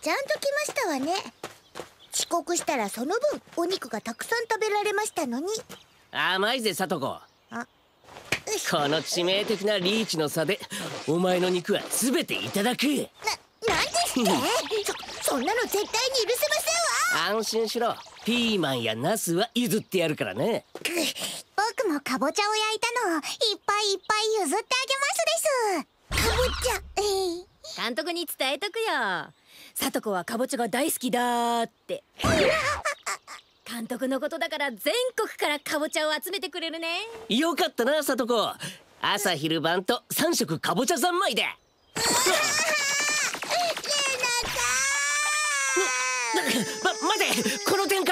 ちゃんと来ましたわね。遅刻したらその分お肉がたくさん食べられましたのに。 甘いぜ聡子。 あ、 この致命的なリーチの差でお前の肉は全ていただく。 なんですってそんなの絶対に許せませんわ。 安心しろ、ピーマンやナスは譲ってやるからね。 僕もかぼちゃを焼いたのをいっぱいいっぱい譲ってあげますです。かぼちゃ、 監督に伝えとくよ。聡子はかぼちゃが大好きだーって監督のことだから全国からかぼちゃを集めてくれるね。 よかったな聡子。朝昼晩と3食かぼちゃ三昧で。待て、この展開